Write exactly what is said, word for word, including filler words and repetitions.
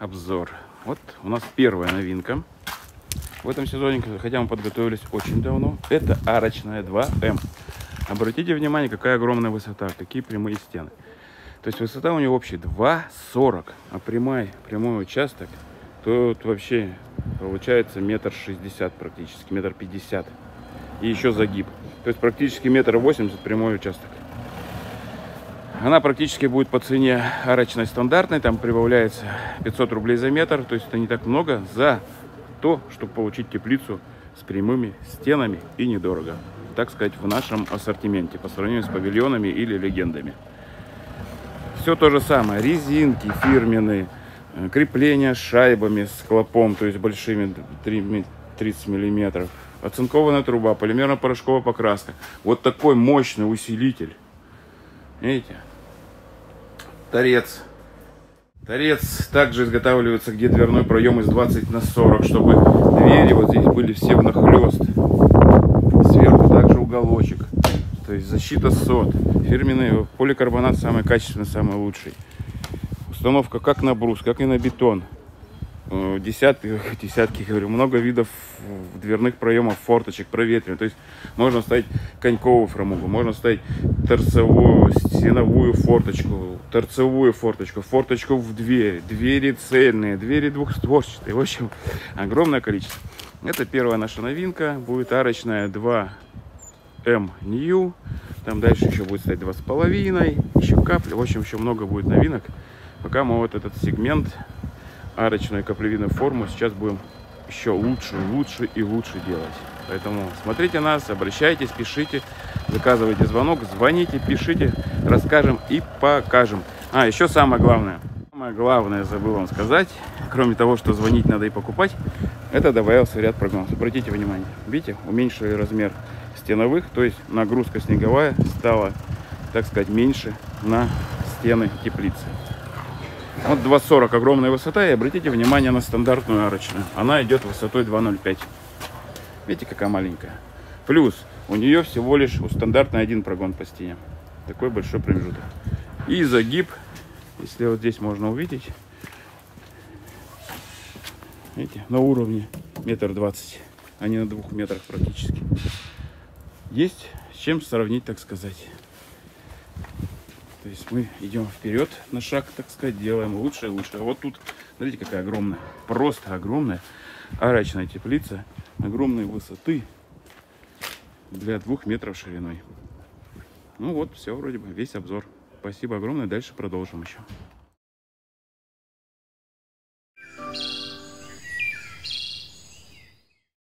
обзор. Вот у нас первая новинка в этом сезоне, хотя мы подготовились очень давно. Это арочная два эм. Обратите внимание, какая огромная высота, какие прямые стены. То есть высота у нее общая два сорок, а прямой, прямой участок, тут вообще получается метр шестьдесят практически, метр пятьдесят. И еще загиб. То есть практически метр восемьдесят прямой участок. Она практически будет по цене арочной стандартной, там прибавляется пятьсот рублей за метр, то есть это не так много за то, чтобы получить теплицу с прямыми стенами и недорого, так сказать, в нашем ассортименте по сравнению с павильонами или легендами. Все то же самое, резинки фирменные, крепления с шайбами, с клопом, то есть большими тридцать миллиметров, оцинкованная труба, полимерно-порошковая покраска. Вот такой мощный усилитель. Видите? Торец. Торец также изготавливается, где дверной проем из двадцати на сорок, чтобы двери вот здесь были все внахлёст. Сверху также уголочек. То есть защита сот. Фирменный поликарбонат самый качественный, самый лучший. Установка как на брус, как и на бетон. Десятки, десятки, говорю, много видов дверных проемов, форточек, проветривания. То есть можно ставить коньковую фрамугу, можно ставить торцевую, стеновую форточку, торцевую форточку, форточку в дверь, двери цельные, двери двухстворчатые. В общем, огромное количество. Это первая наша новинка. Будет арочная два эм New. Там дальше еще будет стоять два с половиной, еще капли. В общем, еще много будет новинок. Пока мы вот этот сегмент, арочную каплевидную форму, сейчас будем еще лучше, лучше и лучше делать. Поэтому смотрите нас, обращайтесь, пишите, заказывайте звонок, звоните, пишите, расскажем и покажем. А, еще самое главное. Самое главное, забыл вам сказать, кроме того, что звонить надо и покупать, это добавился ряд прогнозов. Обратите внимание, видите, уменьшили размер стеновых, то есть нагрузка снеговая стала, так сказать, меньше на стены теплицы. Вот два сорок огромная высота, и обратите внимание на стандартную арочную. Она идет высотой два ноль пять. Видите, какая маленькая. Плюс у нее всего лишь у стандартной один прогон по стене. Такой большой промежуток. И загиб, если вот здесь можно увидеть, видите, на уровне метр двадцать, а не на двух метрах практически. Есть с чем сравнить, так сказать. То есть мы идем вперед на шаг, так сказать, делаем лучше и лучше. А вот тут, смотрите, какая огромная, просто огромная арочная теплица, огромной высоты для двух метров шириной. Ну вот, все вроде бы, весь обзор. Спасибо огромное, дальше продолжим еще.